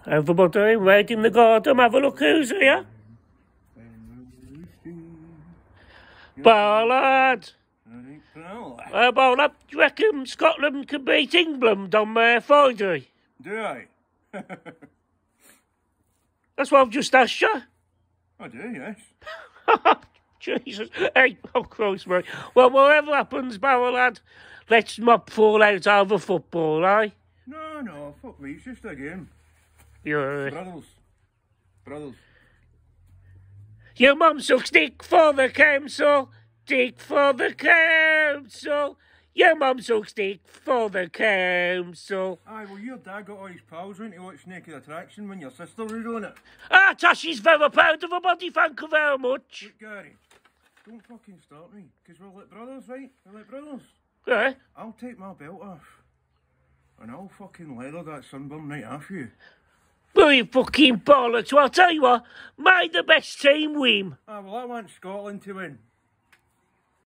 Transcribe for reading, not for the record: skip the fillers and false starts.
Everybody, wait in the garden, have a look who's here. Ballard. Ballard, do you reckon Scotland can beat England on Friday? Do I? That's what I've just asked you. I do, yes. Jesus. Hey, oh Christ, mate. Well, whatever happens, Ballard, let's not fall out over football, eh? No, fuck me, it's just a game. Yeah. Brothers. Your mum sucks dick for the council. Dick for the council. Your mum sucks dick for the council. Aye, well, your dad got all his pals went to watch Naked Attraction when your sister was on it. Ah, Tashy's very proud of her body, thank you very much. Look, Gary, don't fucking stop me, because we're like brothers, right? We're like brothers. Yeah? I'll take my belt off, and I'll fucking leather that sunburn right off you. Well, you fucking bollocks. Well, I'll tell you what, may the best team win. Ah, well, I want Scotland to win.